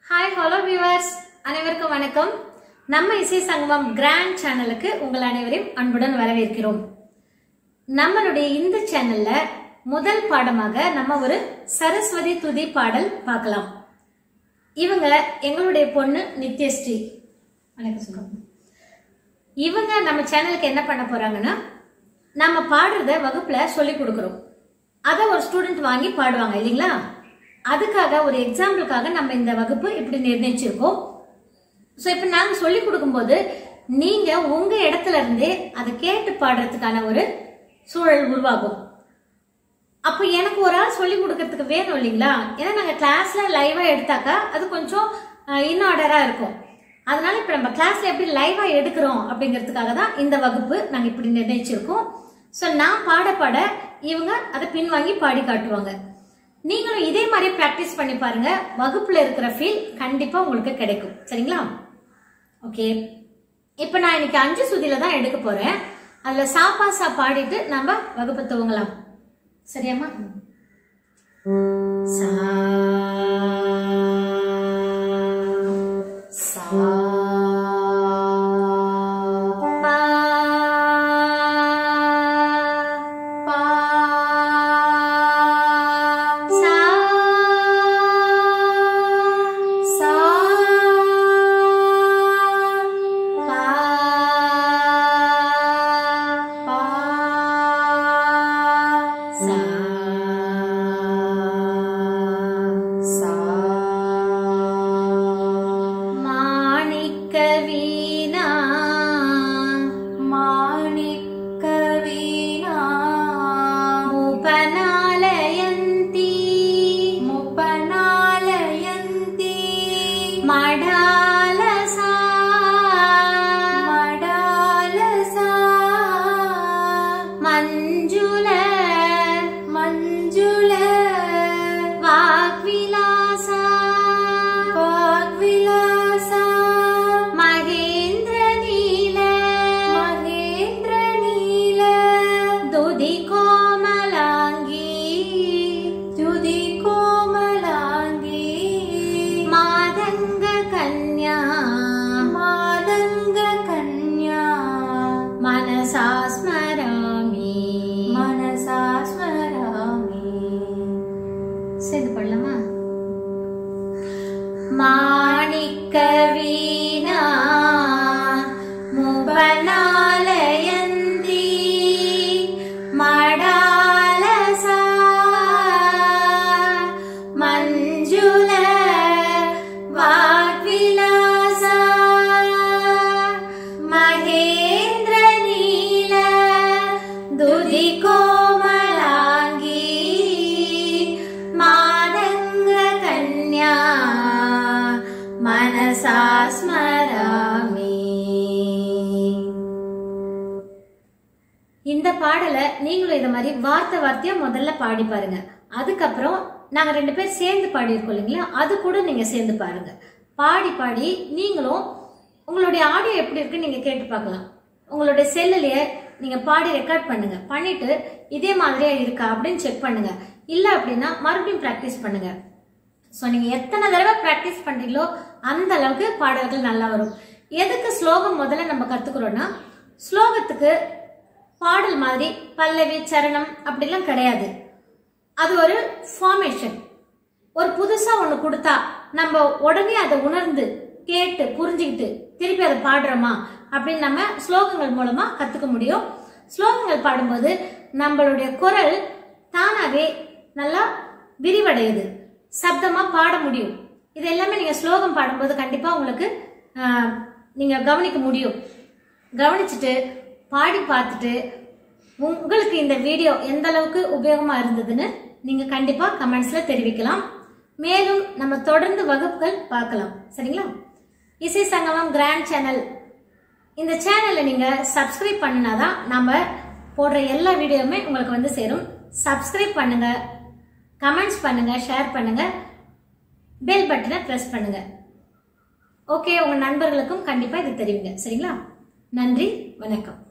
Hi hello viewers, அனைவருக்கும் வணக்கம். நம்ம இசை சங்கமம் கிராண்ட் சேனலுக்கு உங்கள் அனைவரையும் அன்புடன் வரவேற்கிறோம். நம்மளுடைய இந்த சேனல்ல முதல் பாடமாக நம்ம ஒரு சரஸ்வதி துதி பாடல் பார்க்கலாம். இவங்க எங்களுடைய பொண்ணு நித்யஸ்ரீ. வணக்கம் சொல்லுங்க. இவங்க நம்ம சேனலுக்கு என்ன பண்ண போறாங்கன்னா, நம்ம பாடுறத வகுப்புல சொல்லி கொடுக்கிறோம். அதை ஒரு ஸ்டூடெண்ட் வாங்கி பாடுவாங்க இல்லைங்களா? அதுக்காக ஒரு எக்ஸாம்பிளுக்காக நம்ம இந்த வகுப்பு இப்படி நிர்ணயிச்சிருக்கோம். ஸோ இப்போ நாங்கள் சொல்லி கொடுக்கும்போது நீங்க உங்க இடத்துல இருந்தே அதை கேட்டு பாடுறதுக்கான ஒரு சூழல் உருவாகும். அப்போ எனக்கு ஒரு ஆள் சொல்லி கொடுக்கறதுக்கு வேணும் இல்லைங்களா? ஏன்னா நாங்கள் கிளாஸ்ல லைவா எடுத்தாக்கா அது கொஞ்சம் இன்ஆர்டரா இருக்கும். அதனால இப்போ நம்ம கிளாஸ்ல எப்படி லைவா எடுக்கிறோம் அப்படிங்கிறதுக்காக தான் இந்த வகுப்பு நாங்கள் இப்படி நிர்ணயிச்சிருக்கோம். ஸோ நான் பாட பாட இவங்க அதை பின்வாங்கி பாடி காட்டுவாங்க. நீங்களும் இதே மாதிரி பிராக்டிஸ் பண்ணி பாருங்க. வகுப்புல இருக்கிற ஃபீல் கண்டிப்பா உங்களுக்கு கிடைக்கும். சரிங்களா? ஓகே, இப்ப நான் இன்னைக்கு 5 சுதியில தான் எடுக்க போறேன். அதுல சாப்பாசா பாடிட்டு நம்ம வகுப்பு துவங்கலாம். சரியாமா? சா சா மாணிக்க வீணா முபனாலயந்தி மடாலசா மஞ்சுள வாக்விலாசா மகேந்திர நீல துதி கோமலாங்கி மாதங்க கன்யா மனசா ஸ்மராமி. இந்த பாடலை நீங்களும் இத மாதிரி வார்த்தை வார்த்தையா முதல்ல பாடி பாருங்க. அதுக்கப்புறம் நாங்க 2 பேர் சேர்ந்து பாடி இருக்கோம் இல்லைங்களா? அது கூட நீங்க சேர்ந்து பாருங்க. பாடி பாடி நீங்களும் உங்களுடைய ஆடியோ எப்படி இருக்கு நீங்க கேட்டு பார்க்கலாம். உங்களுடைய செல்லுலயே நீங்க பாடி ரெக்கார்ட் பண்ணுங்க. பண்ணிட்டு இதே மாதிரியா இருக்கா அப்படின்னு செக் பண்ணுங்க. இல்ல அப்படின்னா மறுபடியும் பிராக்டிஸ் பண்ணுங்க. ஸோ நீங்க எத்தனை தடவை பிராக்டிஸ் பண்றீங்களோ அந்த அளவுக்கு பாடல்கள் நல்லா வரும். எதுக்கு ஸ்லோகம் முதல்ல நம்ம கத்துக்கிறோம்னா, ஸ்லோகத்துக்கு பாடல் மாதிரி பல்லவி சரணம் அப்படிலாம் கிடையாது. அது ஒரு ஃபார்மேஷன். ஒரு புதுசா ஒண்ணு கொடுத்தா நம்ம உடனே அதை உணர்ந்து கேட்டு புரிஞ்சுக்கிட்டு திருப்பி அதை பாடுறோமா அப்படின்னு நம்ம ஸ்லோகங்கள் மூலமா கத்துக்க முடியும். ஸ்லோகங்கள் பாடும்போது நம்மளுடைய குரல் தானாவே நல்லா விரிவடையுது, சப்தமா பாட முடியும். இது எல்லாமே நீங்க ஸ்லோகம் பாடும்போது கண்டிப்பா உங்களுக்கு நீங்க கவனிக்க முடியும். கவனிச்சுட்டு பாடி பார்த்துட்டு உங்களுக்கு இந்த வீடியோ எந்த அளவுக்கு உபயோகமா இருந்ததுன்னு நீங்க கண்டிப்பா கமெண்ட்ஸ்ல தெரிவிக்கலாம். மேலும் நம்ம தொடர்ந்து வகுப்புகள் பார்க்கலாம். சரிங்களா? இசை சங்கமம் கிராண்ட் சேனல், இந்த சேனலை நீங்க சப்ஸ்கிரைப் பண்ணினாதான் நம்ம போடுற எல்லா வீடியோவுமே உங்களுக்கு வந்து சேரும். சப்ஸ்கிரைப் பண்ணுங்க, கமெண்ட்ஸ் பண்ணுங்க, ஷேர் பண்ணுங்க, பெல் பட்டனை பிரஸ் பண்ணுங்க. ஓகே, உங்க நண்பர்களுக்கும் கண்டிப்பா இது தெரிவிங்க. சரிங்களா? நன்றி, வணக்கம்.